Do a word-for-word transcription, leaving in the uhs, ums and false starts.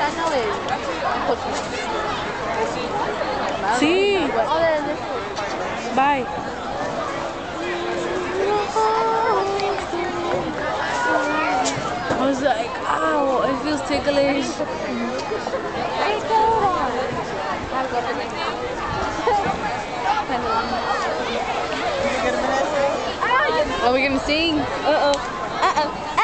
channel is Sí. Bye. I was like, ow, it feels ticklish. Are we gonna sing? Uh oh. Uh oh.